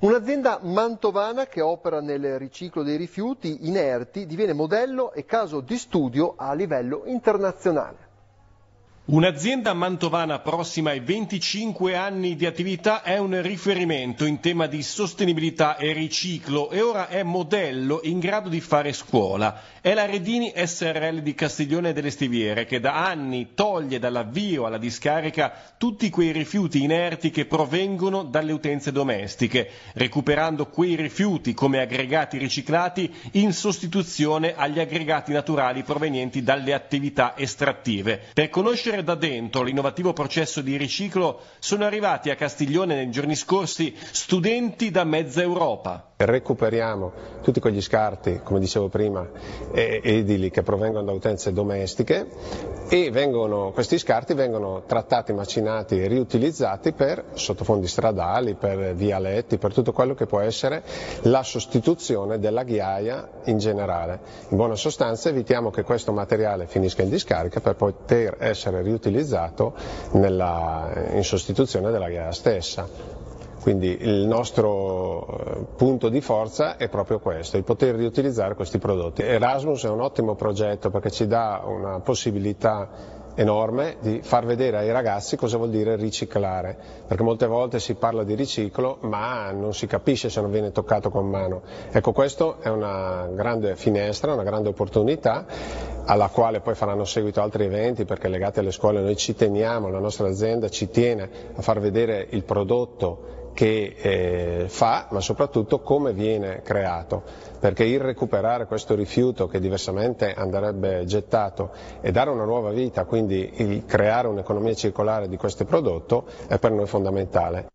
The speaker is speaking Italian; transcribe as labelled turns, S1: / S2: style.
S1: Un'azienda mantovana che opera nel riciclo dei rifiuti inerti diviene modello e caso di studio a livello internazionale.
S2: Un'azienda mantovana prossima ai 25 anni di attività è un riferimento in tema di sostenibilità e riciclo e ora è modello in grado di fare scuola. È la Redini SRL di Castiglione delle Stiviere che da anni toglie dall'avvio alla discarica tutti quei rifiuti inerti che provengono dalle utenze domestiche, recuperando quei rifiuti come aggregati riciclati in sostituzione agli aggregati naturali provenienti dalle attività estrattive. Per conoscere da dentro l'innovativo processo di riciclo sono arrivati a Castiglione nei giorni scorsi studenti da mezza Europa.
S3: Recuperiamo tutti quegli scarti, come dicevo prima, edili che provengono da utenze domestiche e questi scarti vengono trattati, macinati e riutilizzati per sottofondi stradali, per vialetti, per tutto quello che può essere la sostituzione della ghiaia in generale. In buona sostanza evitiamo che questo materiale finisca in discarica per poter essere riutilizzato in sostituzione della ghiaia stessa. Quindi il nostro punto di forza è proprio questo, il poter riutilizzare questi prodotti. Erasmus è un ottimo progetto perché ci dà una possibilità enorme di far vedere ai ragazzi cosa vuol dire riciclare, perché molte volte si parla di riciclo ma non si capisce se non viene toccato con mano. Ecco, questo è una grande finestra, una grande opportunità alla quale poi faranno seguito altri eventi perché legati alle scuole noi ci teniamo, la nostra azienda ci tiene a far vedere il prodotto che fa, ma soprattutto come viene creato, perché il recuperare questo rifiuto che diversamente andrebbe gettato e dare una nuova vita, quindi il creare un'economia circolare di questo prodotto è per noi fondamentale.